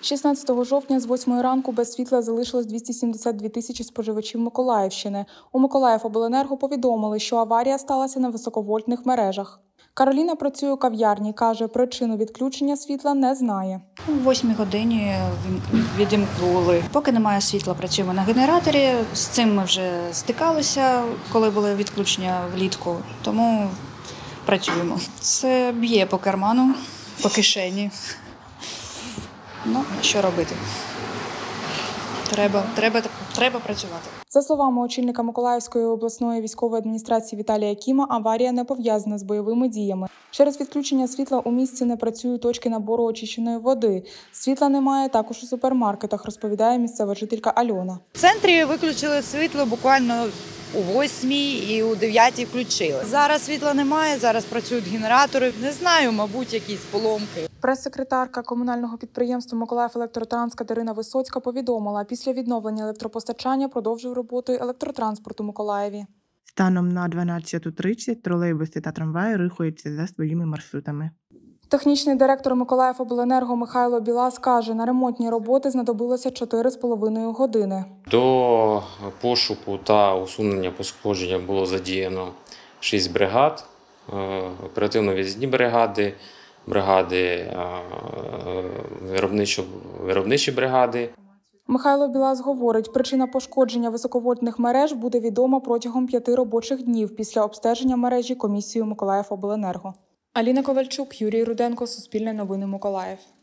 16 жовтня з 8 ранку без світла залишилось 272 тисячі споживачів Миколаївщини. У Миколаївобленерго повідомили, що аварія сталася на високовольтних мережах. Кароліна працює у кав'ярні, каже, причину відключення світла не знає. О 8 годині відімкнули. Поки немає світла, працюємо на генераторі. З цим ми вже стикалися, коли були відключення влітку, тому працюємо. Це б'є по карману, по кишені. Ну, що робити? Треба працювати. За словами очільника Миколаївської обласної військової адміністрації Віталія Кіма, аварія не пов'язана з бойовими діями. Через відключення світла у місті не працюють точки набору очищеної води. Світла немає також у супермаркетах, розповідає місцева жителька Альона. В центрі виключили світло буквально о 8-й і о 9-й включили. Зараз світла немає, зараз працюють генератори. Не знаю, мабуть, якісь поломки. Прес-секретарка комунального підприємства «Миколаївелектротранск» Катерина Висоцька повідомила, після відновлення електропостачання продовжив роботу електротранспорт у Миколаєві. Станом на 12:30 тролейбуси та трамваї рухаються за своїми маршрутами. Технічний директор Миколаївобленерго Михайло Білас каже, на ремонтні роботи знадобилося 4,5 години. До пошуку та усунення пошкодження було задіяно 6 бригад, оперативно-виїзні бригади, виробничі бригади. Михайло Білас говорить, причина пошкодження високовольтних мереж буде відома протягом 5 робочих днів після обстеження мережі комісією Миколаївобленерго. Аліна Ковальчук, Юрій Руденко, Суспільне новини Миколаїв.